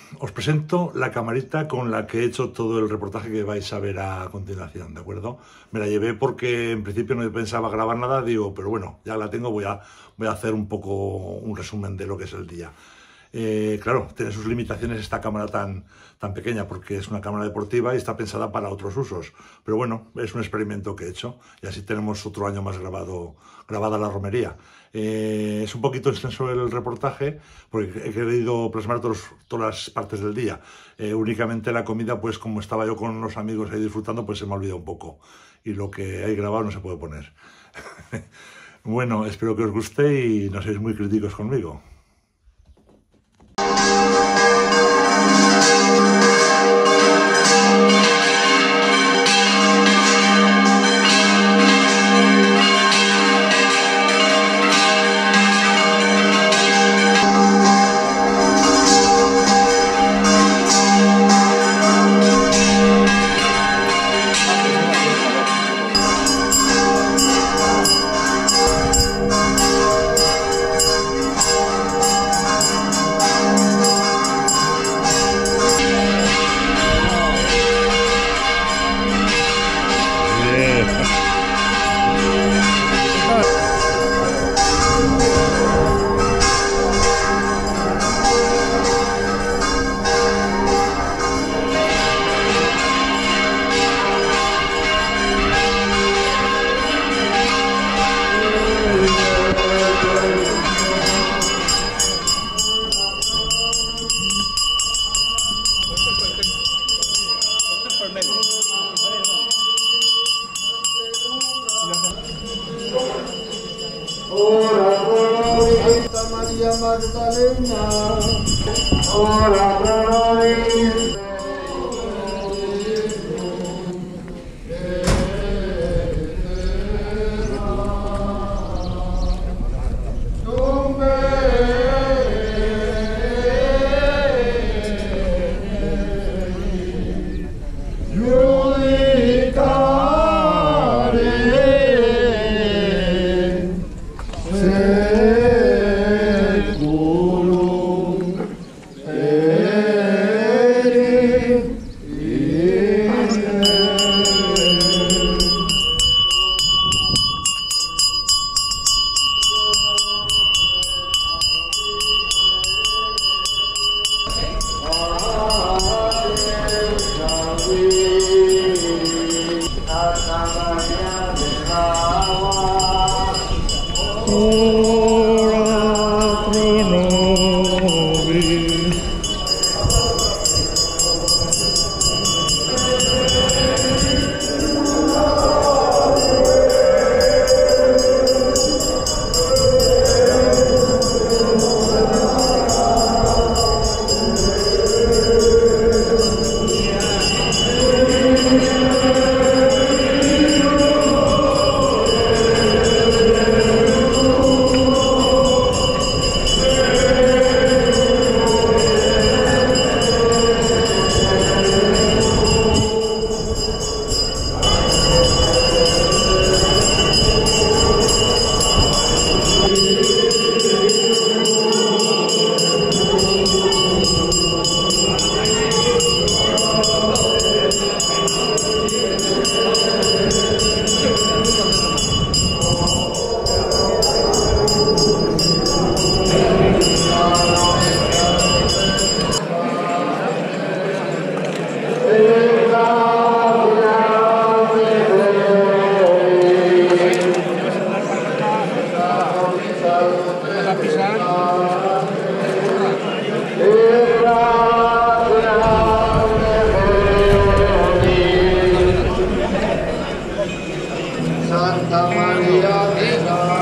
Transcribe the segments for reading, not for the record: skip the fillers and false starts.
os presento la camarita con la que he hecho todo el reportaje que vais a ver a continuación, ¿de acuerdo? Me la llevé porque en principio no pensaba grabar nada, digo, pero bueno, ya la tengo, voy a hacer un poco un resumen de lo que es el día. Claro, tiene sus limitaciones esta cámara tan pequeña porque es una cámara deportiva y está pensada para otros usos. Pero bueno, es un experimento que he hecho y así tenemos otro año más grabada la romería. Es un poquito extenso el reportaje porque he querido plasmar todas las partes del día. Únicamente la comida, pues como estaba yo con los amigos ahí disfrutando, pues se me ha olvidado un poco. Y lo que hay grabado no se puede poner. Bueno, espero que os guste y no seáis muy críticos conmigo. María Magdalena, ora pro nobis. Santa María de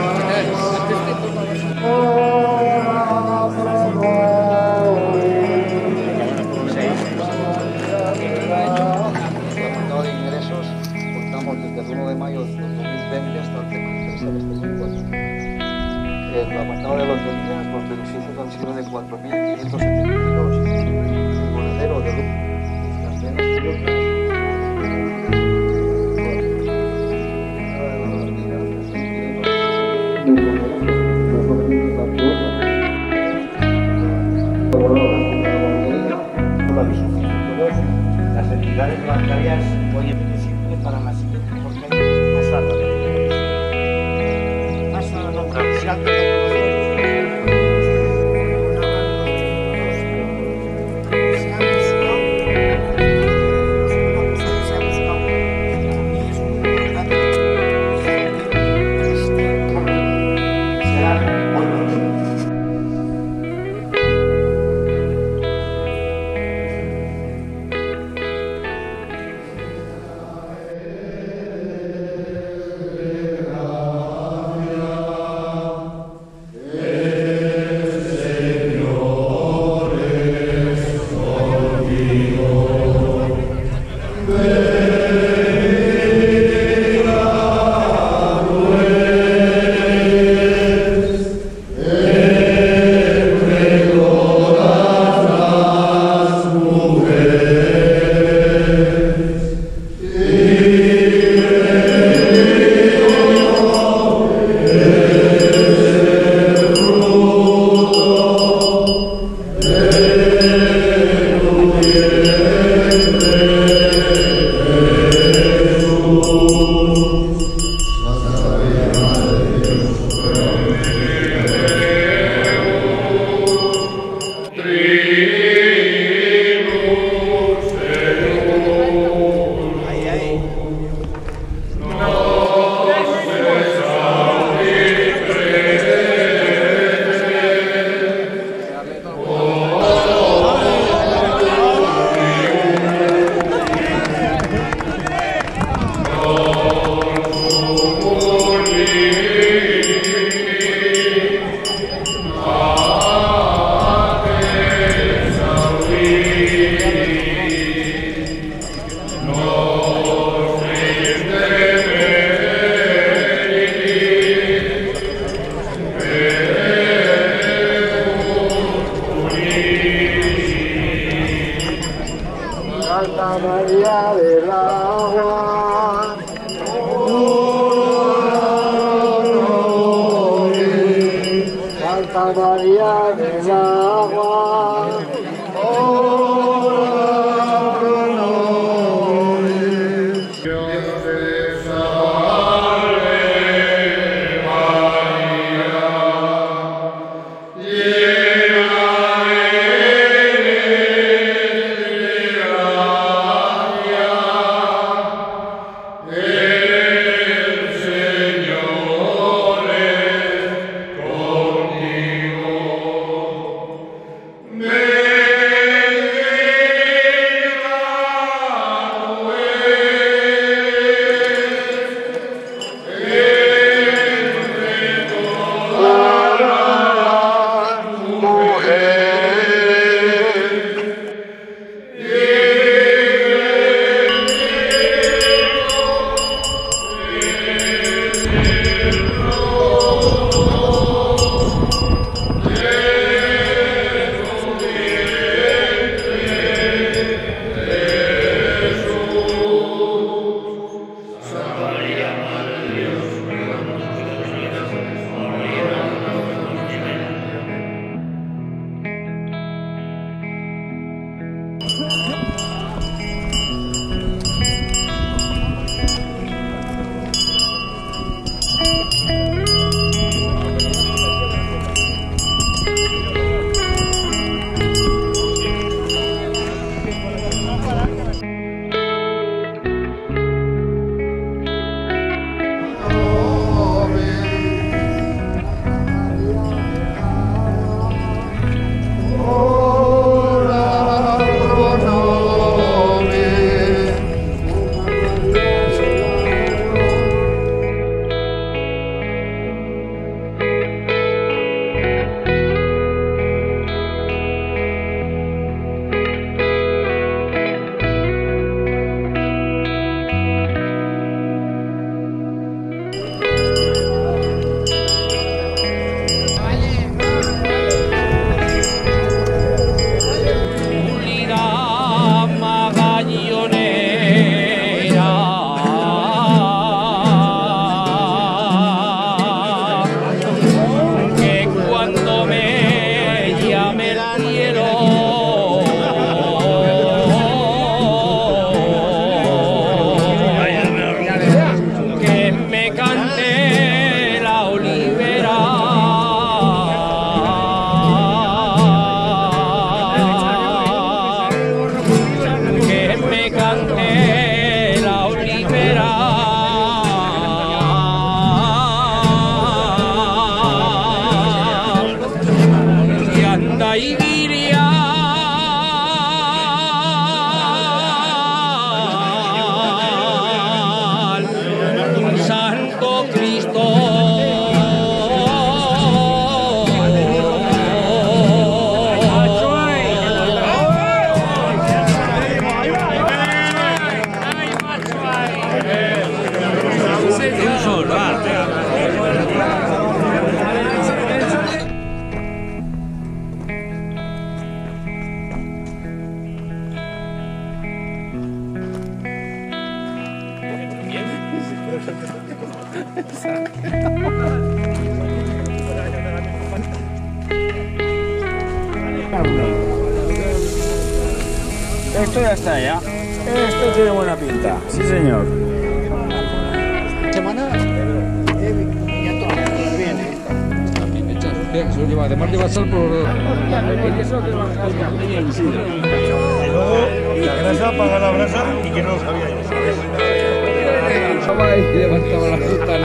de ingresos contamos desde el 1 de mayo de 2020 hasta el 31 de este 2024. El apartado de loterías, los beneficios han sido de 4.572. El monedero de las venas los sustitutos, las entidades bancarias, oye, que siempre para la siguiente, porque hay más alta de más alta de si alguien lo conoce. Santa María del Agua, Santa María del Agua, Ora pro Esto ya está ya. Esto tiene buena pinta. Sí, señor. Además de basal por... Y luego la grasa paga la brasa y que no lo sabía yo, ¿sabes? Levantaba la puta,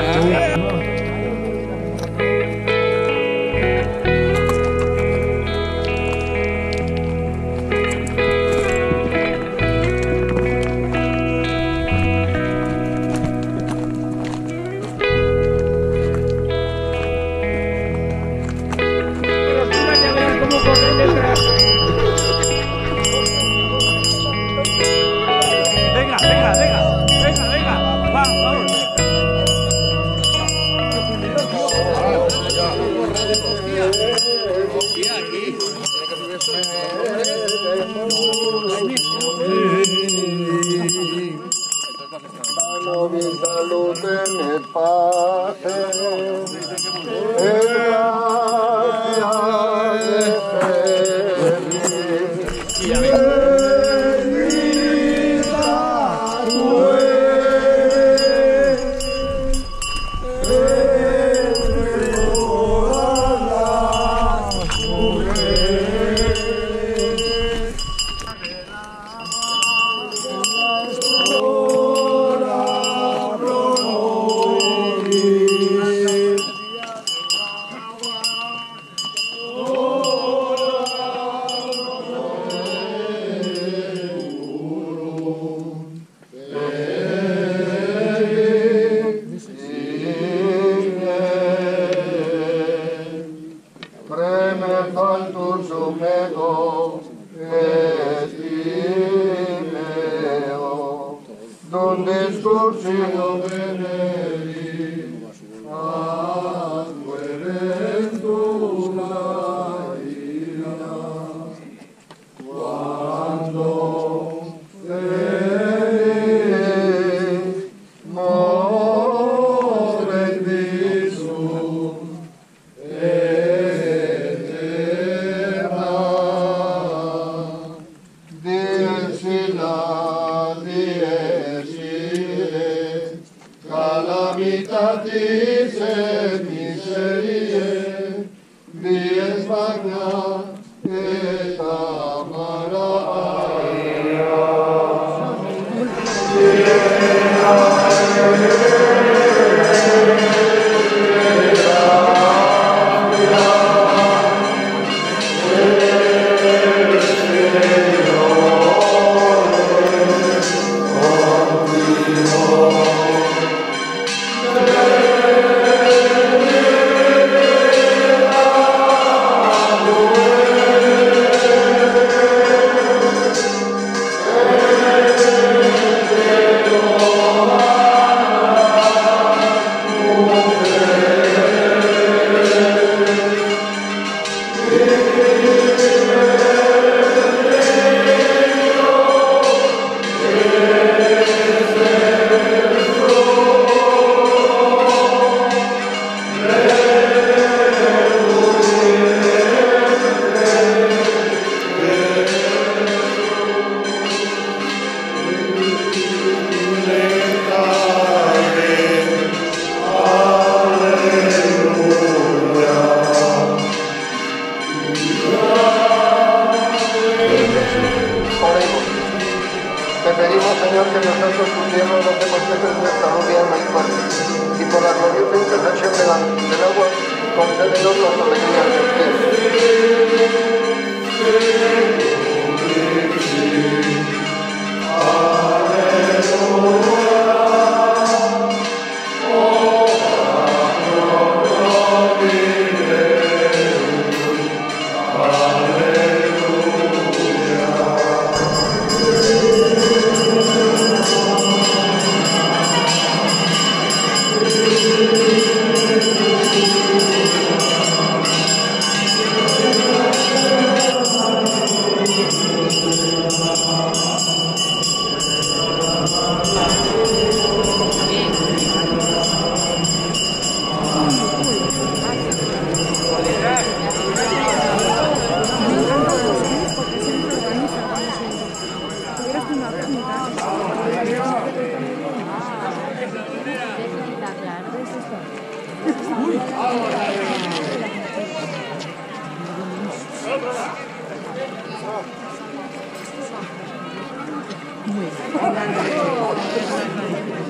Muy bien.